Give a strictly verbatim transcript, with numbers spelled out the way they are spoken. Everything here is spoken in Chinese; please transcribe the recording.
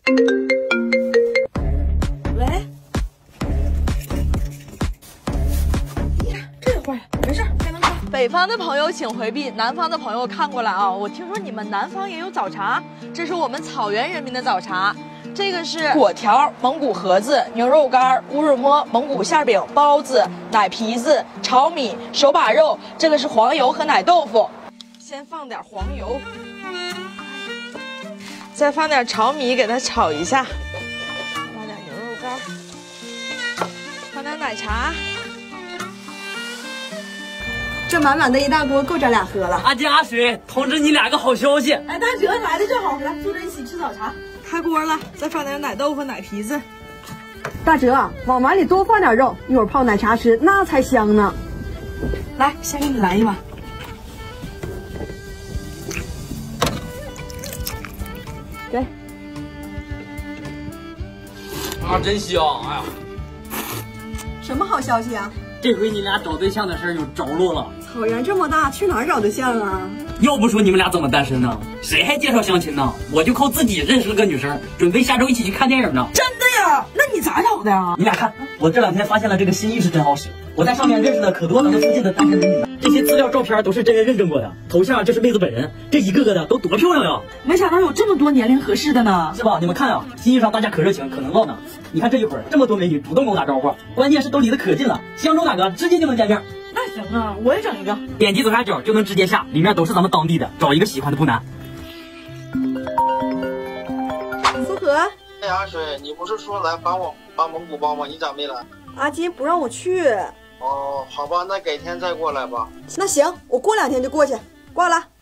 喂，呀，这会儿没事，开门吧。 北方的朋友请回避，南方的朋友看过来啊！我听说你们南方也有早茶，这是我们草原人民的早茶。这个是果条、蒙古盒子、牛肉干、乌日摸、蒙古馅饼、包子、奶皮子、炒米、手把肉。这个是黄油和奶豆腐。先放点黄油，再放点炒米，给它炒一下。放点牛肉干，放点奶茶。 这满满的一大锅够咱俩喝了。 阿金阿水，通知你俩个好消息！ 哎，大哲来的正好，来坐着一起吃早茶。 开锅了，再放点奶豆腐、奶皮子。 大哲，往碗里多放点肉，一会儿泡奶茶吃那才香呢。 来，先给你来一碗。给。 啊，真香！哎呀， 什么好消息啊？ 这回你俩找对象的事儿有着落了。 草原这么大，去哪儿找对象啊？ 要不说你们俩怎么单身呢？谁还介绍相亲呢？我就靠自己认识了个女生，准备下周一起去看电影呢。 真的呀？那你咋找的呀？ 你俩看，我这两天发现了这个新意识真好使，我在上面认识了可多咱们附近的单身美女了。这些资料照片都是真人认证过的，头像就是妹子本人，这一个个的都多漂亮呀！ 没想到有这么多年龄合适的呢， 是吧？你们看啊，新意上大家可热情，可能唠呢。你看这一会儿这么多美女主动跟我打招呼，关键是都离得可近了，相中哪个直接就能见面。 那行啊，我也整一个， 点击左下角就能直接下，里面都是咱们当地的，找一个喜欢的不难。 苏荷， 哎，阿水，你不是说来帮我帮蒙古包吗？你咋没来？ 阿金不让我去。 哦，好吧，那改天再过来吧。 那行，我过两天就过去。挂了。